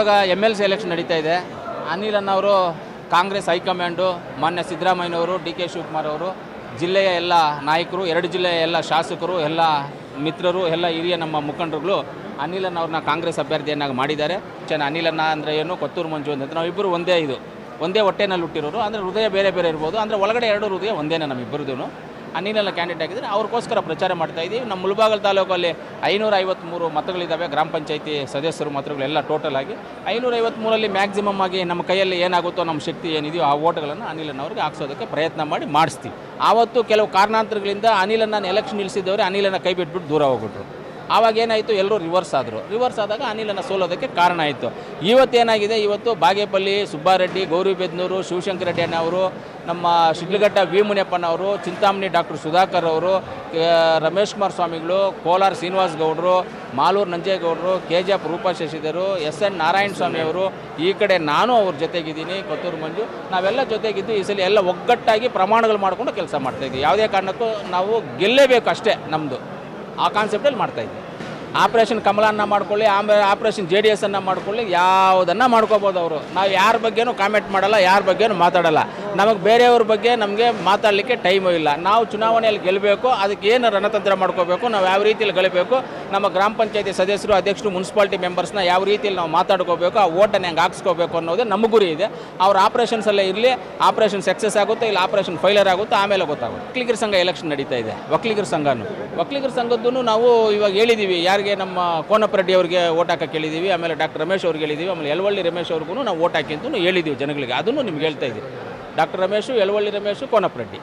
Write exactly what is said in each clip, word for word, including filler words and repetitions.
ಇವಾಗ M L C election ನಡೀತಾ ಇದೆ. ಅನಿಲ್ ಅನ್ನವರು ಕಾಂಗ್ರೆಸ್ ಹೈಕಮಾಂಡು, ಮಾನ್ಯ ಸಿದ್ದರಾಮಯ್ಯನವರು, ಡಿ ಕೆ ಶಿವಕುಮಾರ್ ಅವರು, ಜಿಲ್ಲೆಯ ಎಲ್ಲ ನಾಯಕರು, ಎರಡು ಜಿಲ್ಲೆಯ ಎಲ್ಲ ಶಾಸಕರು, ಎಲ್ಲ ಮಿತ್ರರು, ಎಲ್ಲ ಹಿರಿಯ ನಮ್ಮ ಮುಖಂಡರುಗಳು ಅನಿಲನ್ನ ಅವ್ರನ್ನ ಕಾಂಗ್ರೆಸ್ ಅಭ್ಯರ್ಥಿಯನ್ನಾಗಿ ಮಾಡಿದ್ದಾರೆ. ಚೆನ್ನ ಅನಿಲನ್ನ ಅಂದರೆ ಏನು, ಕೊತ್ತೂರು ಮಂಜು ಅಂತ ನಾವಿಬ್ಬರು ಒಂದೇ ಇದು ಒಂದೇ ಹೊಟ್ಟೆನಲ್ಲಿ ಹುಟ್ಟಿರೋರು. ಅಂದರೆ ಹೃದಯ ಬೇರೆ ಬೇರೆ ಇರ್ಬೋದು, ಅಂದರೆ ಒಳಗಡೆ ಎರಡು ಹೃದಯ ಒಂದೇನೇ ನಮ್ಮಿಬ್ಬರದೂ. ಅನಿಲನ್ನ ಕ್ಯಾಂಡಿಡೇಟ್ ಆಗಿದ್ದಾರೆ, ಅವ್ರಿಗೋಸ್ಕರ ಪ್ರಚಾರ ಮಾಡ್ತಾ ಇದ್ದೀವಿ. ನಮ್ಮ ಮುಳಬಾಗಿಲು ತಾಲೂಕಲ್ಲಿ ಐನೂರ ಐವತ್ತ್ಮೂರು ಮತಗಳಿದ್ದಾವೆ, ಗ್ರಾಮ ಪಂಚಾಯತಿ ಸದಸ್ಯರು ಮತಗಳೆಲ್ಲ ಟೋಟಲ್ ಆಗಿ ಐನೂರ ಐವತ್ತ್ಮೂರಲ್ಲಿ ಮ್ಯಾಕ್ಸಿಮಮ್ ಆಗಿ ನಮ್ಮ ಕೈಯಲ್ಲಿ ಏನಾಗುತ್ತೋ, ನಮ್ಮ ಶಕ್ತಿ ಏನಿದೆಯೋ ಆ ಓಟ್ಗಳನ್ನು ಅನಿಲನ್ನ ಅವ್ರಿಗೆ ಹಾಕ್ಸೋದಕ್ಕೆ ಪ್ರಯತ್ನ ಮಾಡಿ ಮಾಡಿಸ್ತೀವಿ. ಆವತ್ತು ಕೆಲವು ಕಾರಣಾಂತರಗಳಿಂದ ಅನಿಲನ್ನ ಎಲೆಕ್ಷನ್ ನಿಲ್ಲಿಸಿದವರು ಅನಿಲನ್ನ ಕೈ ಬಿಟ್ಬಿಟ್ಟು ದೂರ ಹೋಗ್ಬಿಟ್ರು. ಆವಾಗ ಏನಾಯಿತು, ಎಲ್ಲರೂ ರಿವರ್ಸ್ ಆದರು. ರಿವರ್ಸ್ ಆದಾಗ ಅನಿಲನ್ನ ಸೋಲೋದಕ್ಕೆ ಕಾರಣ ಆಯಿತು. ಇವತ್ತೇನಾಗಿದೆ, ಇವತ್ತು ಬಾಗೇಪಲ್ಲಿ ಸುಬ್ಬಾರೆಡ್ಡಿ, ಗೌರಿಬಿದನೂರು ಶಿವಶಂಕರ ರೆಡ್ಡಿ ಅಣ್ಣವರು, ನಮ್ಮ ಶಿಡ್ಲಘಟ್ಟ ವಿ ಮುನಿಯಪ್ಪನವರು, ಚಿಂತಾಮಣಿ ಡಾಕ್ಟರ್ ಸುಧಾಕರ್ ಅವರು, ರಮೇಶ್ ಕುಮಾರ್ ಸ್ವಾಮಿಗಳು, ಕೋಲಾರ ಶ್ರೀನಿವಾಸ್ ಗೌಡರು, ಮಾಲೂರು ನಂಜೇಗೌಡರು, K G F Rupa Shashidhar, S N Narayana ಸ್ವಾಮಿಯವರು, ಈ ಕಡೆ ನಾನು ಅವ್ರ ಜೊತೆಗಿದ್ದೀನಿ, ಕೊತ್ತೂರು ಮಂಜು, ನಾವೆಲ್ಲ ಜೊತೆಗಿದ್ದು ಈ ಸಲ ಎಲ್ಲ ಒಗ್ಗಟ್ಟಾಗಿ ಪ್ರಮಾಣಗಳು ಮಾಡಿಕೊಂಡು ಕೆಲಸ ಮಾಡ್ತಾಯಿದ್ವಿ. ಯಾವುದೇ ಕಾರಣಕ್ಕೂ ನಾವು ಗೆಲ್ಲೇಬೇಕು ಅಷ್ಟೇ, ನಮ್ಮದು ಆ ಕಾನ್ಸೆಪ್ಟಲ್ಲಿ ಮಾಡ್ತಾಯಿದ್ವಿ. ಆಪ್ರೇಷನ್ ಕಮಲನ್ನ ಮಾಡ್ಕೊಳ್ಳಿ, ಆಮೇಲೆ ಆಪ್ರೇಷನ್ ಜೆ ಡಿ ಎಸ್ ಅನ್ನು ಮಾಡ್ಕೊಳ್ಳಿ, ಯಾವುದನ್ನು ಮಾಡ್ಕೋಬೋದು ಅವರು. ನಾವು ಯಾರ ಬಗ್ಗೆನೂ ಕಾಮೆಂಟ್ ಮಾಡಲ್ಲ, ಯಾರ ಬಗ್ಗೆನೂ ಮಾತಾಡಲ್ಲ. ನಮಗೆ ಬೇರೆಯವ್ರ ಬಗ್ಗೆ ನಮಗೆ ಮಾತಾಡಲಿಕ್ಕೆ ಟೈಮು ಇಲ್ಲ. ನಾವು ಚುನಾವಣೆಯಲ್ಲಿ ಗೆಲ್ಲಬೇಕು, ಅದಕ್ಕೆ ಏನು ರಣತಂತ್ರ ಮಾಡ್ಕೋಬೇಕು, ನಾವು ಯಾವ ರೀತಿಯಲ್ಲಿ ಗೆಲ್ಲಬೇಕು, ನಮ್ಮ ಗ್ರಾಮ ಪಂಚಾಯತಿ ಸದಸ್ಯರು, ಅಧ್ಯಕ್ಷರು, ಮುನ್ಸಿಪಾಲಿಟಿ ಮೆಂಬರ್ಸ್ನ ಯಾವ ರೀತಿಯಲ್ಲಿ ನಾವು ಮಾತಾಡ್ಕೋಬೇಕು, ಆ ಓಟನ್ನು ಹೆಂಗೆ ಹಾಕ್ಸ್ಕೋಬೇಕು ಅನ್ನೋದೇ ನಮ್ಮ ಗುರಿ ಇದೆ. ಅವ್ರ ಆಪ್ರೇಷನ್ಸಲ್ಲೇ ಇರಲಿ, ಆಪ್ರೇಷನ್ ಸಕ್ಸಸ್ ಆಗುತ್ತೆ, ಇಲ್ಲ ಆಪ್ರೇಷನ್ ಫೈಲರ್ ಆಗುತ್ತೆ, ಆಮೇಲೆ ಗೊತ್ತಾಗುತ್ತೆ. ಒಕ್ಕಲಿಗರ ಸಂಘ ಎಲೆಕ್ಷನ್ ನಡೀತಾ ಇದೆ. ಒಕ್ಕಲಿಗರ ಸಂಘನೂ ಒಕ್ಕಲಿಗರ ಸಂಘದ್ದು ನಾವು ಇವಾಗ ಹೇಳಿದ್ದೀವಿ, ಯಾರಿಗೆ ನಮ್ಮ ಕೋನಪ್ಪ ರೆಡ್ಡಿ ಅವರಿಗೆ ಓಟ್ ಹಾಕಕ್ಕೆ ಹೇಳಿದ್ದೀವಿ, ಆಮೇಲೆ ಡಾಕ್ಟರ್ ರಮೇಶ್ ಅವ್ರಿಗೆ ಹೇಳಿದ್ದೀವಿ, ಆಮೇಲೆ ಯಲವಳ್ಳಿ ರಮೇಶ್ ಅವ್ರಿಗೂ ನಾವು ಓಟ್ ಹಾಕಿ ಅಂತೂ ಹೇಳಿದ್ದೀವಿ ಜನಗಳಿಗೆ. ಅದನ್ನು ನಿಮ್ಗೆ ಹೇಳ್ತಾ ಇದ್ದೀವಿ. ಡಾಕ್ಟರ್ ರಮೇಶು, ಯಲವಳ್ಳಿ ರಮೇಶು, ಕೋನಪ್ಪ ರೆಡ್ಡಿ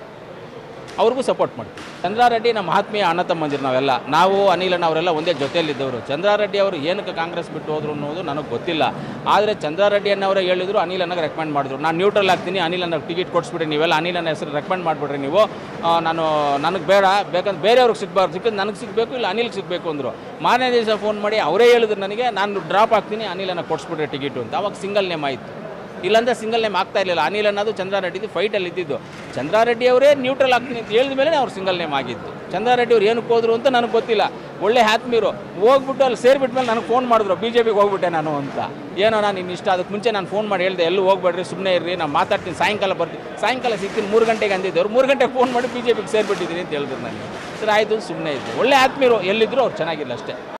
ಅವ್ರಿಗೂ ಸಪೋರ್ಟ್ ಮಾಡ್ತೀವಿ. ಚಂದ್ರಾರೆಡ್ಡಿ ನಮ್ಮ ಆತ್ಮೀಯ ಅಣ್ಣ ತಮ್ಮಂದಿರು ನಾವೆಲ್ಲ. ನಾವು ಅನಿಲಣ್ಣ ಅವರೆಲ್ಲ ಒಂದೇ ಜೊತೆಯಲ್ಲಿದ್ದವರು. ಚಂದ್ರಾರೆಡ್ಡಿ ಅವರು ಏನಕ್ಕೆ ಕಾಂಗ್ರೆಸ್ ಬಿಟ್ಟು ಹೋದ್ರು ಅನ್ನೋದು ನನಗೆ ಗೊತ್ತಿಲ್ಲ. ಆದರೆ ಚಂದ್ರಾರೆಡ್ಡಿ ಅನ್ನವರೇ ಹೇಳಿದ್ರು, ಅನಿಲಣ್ಣಗೆ ರೆಕಮೆಂಡ್ ಮಾಡಿದ್ರು. ನಾನು ನ್ಯೂಟ್ರಲ್ ಆಗ್ತೀನಿ, ಅನಿಲಣ್ಣಗೆ ಟಿಕೆಟ್ ಕೊಡಿಸ್ಬಿಡಿ, ನೀವೆಲ್ಲ ಅನಿಲಣ್ಣ ಹೆಸರು ರೆಕಮೆಂಡ್ ಮಾಡಿಬಿಡ್ರಿ ನೀವು, ನಾನು ನನಗೆ ಬೇಡ, ಬೇಕಂದ್ರೆ ಬೇರೆಯವ್ರಿಗೆ ಸಿಗಬಾರ್ದು, ಸಿಕ್ಕಿದ್ದು ನನಗೆ ಸಿಗಬೇಕು, ಇಲ್ಲ ಅನಿಲ್ಗೆ ಸಿಗಬೇಕು ಅಂದರು. ಮಾರನೇ ದಿವಸ ಫೋನ್ ಮಾಡಿ ಅವರೇ ಹೇಳಿದ್ರು ನನಗೆ, ನಾನು ಡ್ರಾಪ್ ಆಗ್ತೀನಿ, ಅನಿಲಣ್ಣ ಕೊಡಿಸ್ಬಿಡ್ರಿ ಟಿಕೆಟು ಅಂತ. ಅವಾಗ ಸಿಂಗಲ್ ನೇಮ್ ಆಯಿತು. ಇಲ್ಲಾಂದರೆ ಸಿಂಗಲ್ ನೇಮ್ ಆಗ್ತಾ ಇರಲಿಲ್ಲ. ಅನಿಲ್ ಅನ್ನೋದು ಚಂದ್ರಾರೆಡ್ಡಿದು ಫೈಟಲ್ಲಿ ಇದ್ದಿದ್ದು. ಚಂದ್ರಾರೆಡ್ಡಿ ಅವರೇ ನ್ಯೂಟ್ರಲ್ ಆಗ್ತೀನಿ ಅಂತ ಹೇಳಿದ ಮೇಲೆ ಅವ್ರು ಸಿಂಗಲ್ ನೇಮ್ ಆಗಿದ್ದು. ಚಂದ್ರಾರೆಡ್ಡಿ ಅವ್ರು ಏನಕ್ಕೆ ಹೋದ್ರು ಅಂತ ನನಗೆ ಗೊತ್ತಿಲ್ಲ. ಒಳ್ಳೆ ಆತ್ಮೀಯರು ಹೋಗ್ಬಿಟ್ಟು ಅಲ್ಲಿ ಸೇರಿಬಿಟ್ಟ ಮೇಲೆ ನನಗೆ ಫೋನ್ ಮಾಡಿದ್ರು, ಬಿ ಜೆ ಪಿಗೆ ಹೋಗ್ಬಿಟ್ಟೆ ನಾನು ಅಂತ. ಏನೋ ನಾನು ಇನ್ನು ಇಷ್ಟ, ಅದಕ್ಕೆ ಮುಂಚೆ ನಾನು ಫೋನ್ ಮಾಡಿ ಹೇಳಿದೆ, ಎಲ್ಲೂ ಹೋಗ್ಬೇಡ್ರಿ, ಸುಮ್ಮನೆ ಇರ್ರಿ, ನಾನು ಮಾತಾಡ್ತೀನಿ, ಸಾಯಂಕಾಲ ಬರ್ತೀನಿ. ಸಾಯಂಕಾಲ ಸಿಗ್ತೀನಿ, ಮೂರು ಗಂಟೆಗೆ ಅಂದಿದ್ದವ್ರು ಮೂರು ಗಂಟೆಗೆ ಫೋನ್ ಮಾಡಿ ಬಿ ಜೆ ಪಿಗೆ ಸೇರಿಬಿಟ್ಟಿದ್ದೀನಿ ಅಂತ ಹೇಳಿದ್ರು ನನಗೆ. ಸರ್ ಆಯಿತು, ಸುಮ್ಮನೆ ಇದ್ದು. ಒಳ್ಳೆ ಆತ್ಮೀಯರು, ಎಲ್ಲಿದ್ದರೂ ಅವ್ರು ಚೆನ್ನಾಗಿಲ್ಲ ಅಷ್ಟೇ.